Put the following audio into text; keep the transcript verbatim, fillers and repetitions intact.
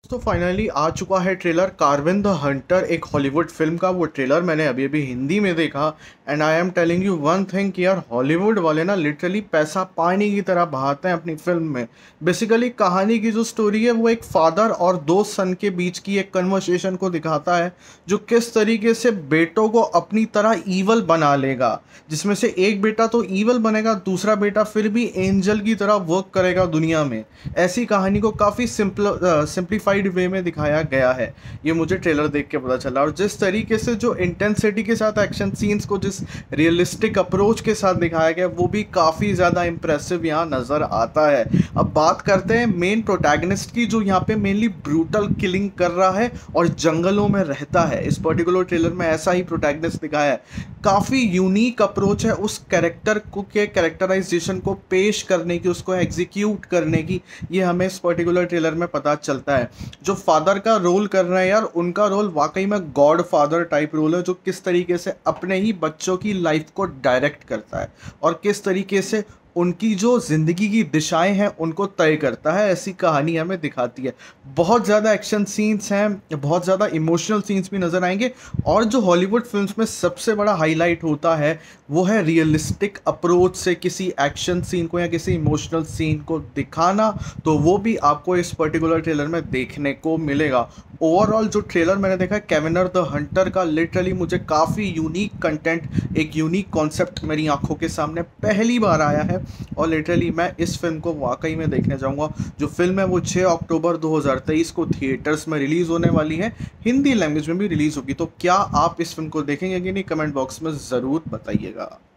तो फाइनली आ चुका है ट्रेलर कार्विन द हंटर, एक हॉलीवुड फिल्म का। वो ट्रेलर मैंने अभी अभी हिंदी में देखा and I am telling you one thing कि यार हॉलीवुड वाले ना लिटरली पैसा पानी की तरह बहाते हैं अपनी फिल्म में। बेसिकली कहानी की जो स्टोरी है वो एक फादर और दो सन के बीच की एक कन्वर्सेशन को दिखाता है, जो किस तरीके से बेटों को अपनी तरह ईवल बना लेगा। जिसमें से एक बेटा तो ईवल बनेगा, दूसरा बेटा फिर भी एंजल की तरह वर्क करेगा दुनिया में। ऐसी कहानी को काफ़ी सिंपल सिंप्लीफाइड वे में दिखाया गया है। ये मुझे ट्रेलर देख के पता चला। और जिस तरीके से जो इंटेंसिटी के साथ एक्शन सीन्स को जिस रियलिस्टिक अप्रोच के साथ दिखाया गया वो भी काफ़ी ज़्यादा इंप्रेसिव यहाँ नज़र आता है। अब बात करते हैं मेन प्रोटैगनिस्ट की, जो यहाँ पे मेनली ब्रूटल किलिंग कर रहा है और जंगलों में रहता है। इस पर्टिकुलर ट्रेलर में ऐसा ही प्रोटैगनिस्ट दिखाया है। काफ़ी यूनिक अप्रोच है उस कैरेक्टर को के कैरेक्टराइजेशन को पेश करने की, उसको एग्जीक्यूट करने की। ये हमें इस पर्टिकुलर ट्रेलर में पता चलता है। जो फादर का रोल कर रहे हैं यार, उनका रोल वाकई में गॉड फादर टाइप रोल है, जो किस तरीके से अपने ही बच्चों की लाइफ को डायरेक्ट करता है और किस तरीके से उनकी जो ज़िंदगी की दिशाएं हैं उनको तय करता है। ऐसी कहानी हमें दिखाती है। बहुत ज़्यादा एक्शन सीन्स हैं, बहुत ज़्यादा इमोशनल सीन्स भी नज़र आएंगे। और जो हॉलीवुड फिल्म्स में सबसे बड़ा हाईलाइट होता है वो है रियलिस्टिक अप्रोच से किसी एक्शन सीन को या किसी इमोशनल सीन को दिखाना। तो वो भी आपको इस पर्टिकुलर ट्रेलर में देखने को मिलेगा। ओवरऑल जो ट्रेलर मैंने देखा कैविनर द हंटर का, लिटरली मुझे काफ़ी यूनिक कंटेंट, एक यूनिक कॉन्सेप्ट मेरी आंखों के सामने पहली बार आया है। और लिटरली मैं इस फिल्म को वाकई में देखने जाऊंगा। जो फिल्म है वो छह अक्टूबर दो हज़ार तेईस को थिएटर्स में रिलीज़ होने वाली है, हिंदी लैंग्वेज में भी रिलीज़ होगी। तो क्या आप इस फिल्म को देखेंगे कि नहीं, कमेंट बॉक्स में ज़रूर बताइएगा।